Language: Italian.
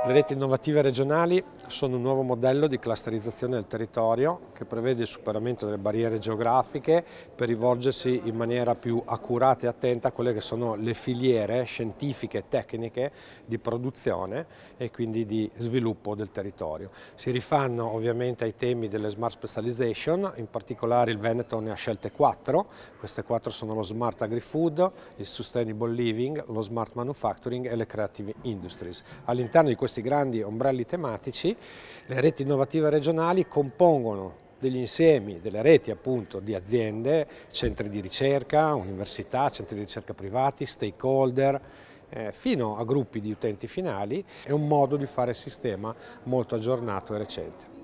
Le reti innovative regionali sono un nuovo modello di clusterizzazione del territorio che prevede il superamento delle barriere geografiche per rivolgersi in maniera più accurata e attenta a quelle che sono le filiere scientifiche e tecniche di produzione e quindi di sviluppo del territorio. Si rifanno ovviamente ai temi delle smart specialization, in particolare il Veneto ne ha scelte 4, queste 4 sono lo smart agri-food, il sustainable living, lo smart manufacturing e le creative industries. All'interno di questi grandi ombrelli tematici, le reti innovative regionali compongono degli insiemi, delle reti appunto di aziende, centri di ricerca, università, centri di ricerca privati, stakeholder, fino a gruppi di utenti finali. È un modo di fare il sistema molto aggiornato e recente.